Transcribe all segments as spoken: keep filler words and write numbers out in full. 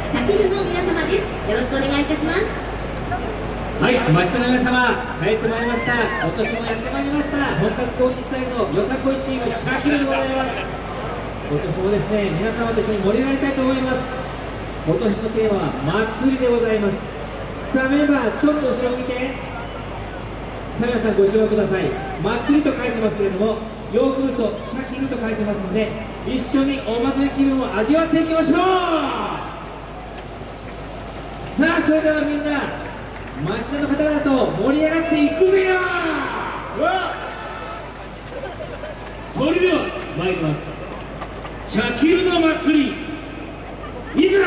チャキルの皆様です。よろしくお願いいたします。 はい、町の皆様、帰ってまいりました。今年もやってまいりました。本格工事スタイルのよさこいチーム、チャキルでございます。今年もですね、皆様と一緒に盛り上がりたいと思います。今年のテーマは祭りでございます。さあメンバー、ちょっと後ろ見て。さあ皆さんご注目ください。祭りと書いてますけれども、ヨーグルト、チャキルと書いてますので、一緒にお祭り気分を味わっていきましょう。さあそれではみんな、町田の方々と盛り上がっていくぜよ。それでは参ります。チャキルの祭り、いざ。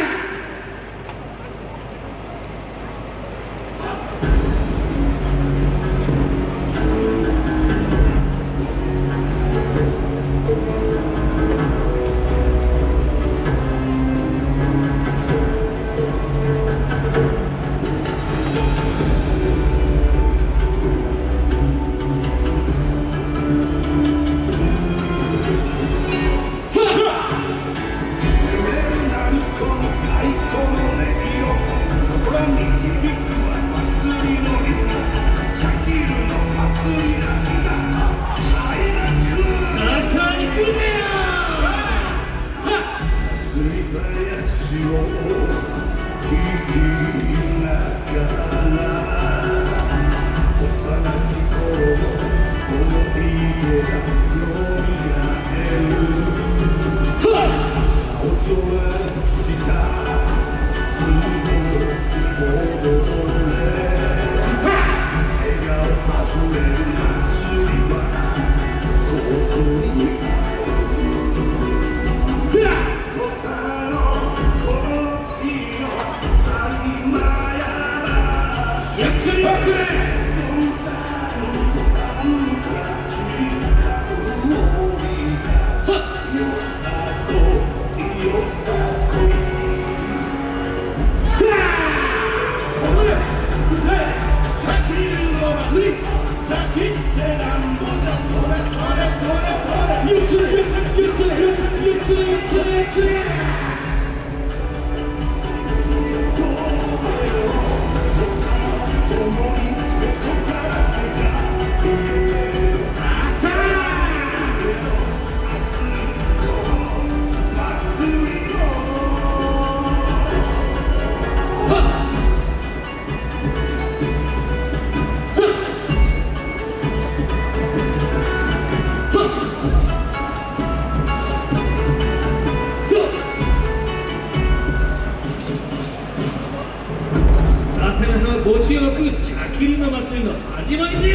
ご注目、チャキルの祭りの始まりぜよ。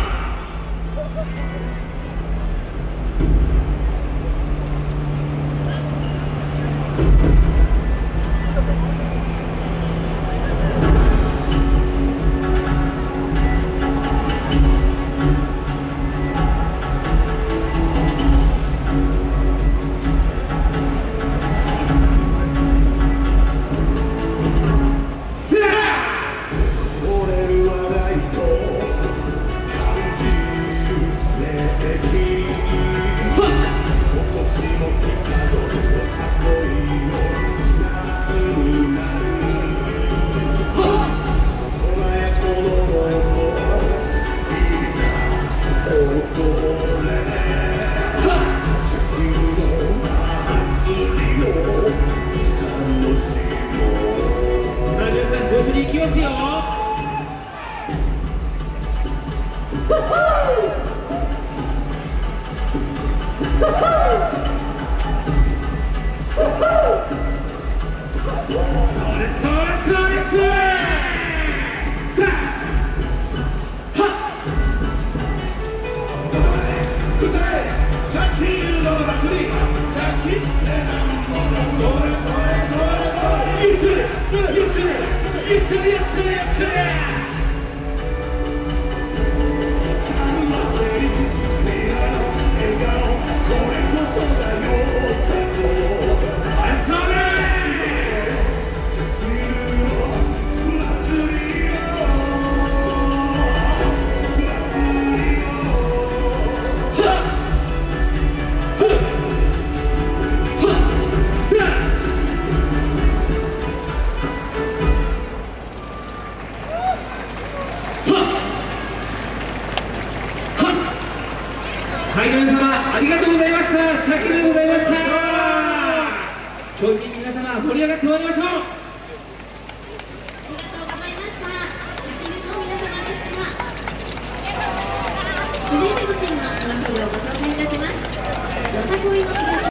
いきますよ。それそれそれそれ。さあ、はっ。歌え、チャキルの祭り、チャキってなんぼのそれそれそれそれ。ゆっくりゆっくりゆっくりゆっくり。 会場の皆様ありがとうございました。チャキでございました。競技人皆様盛り上がってまいりましょう。 続いてのチームのトランプをご紹介いたします。よさこいの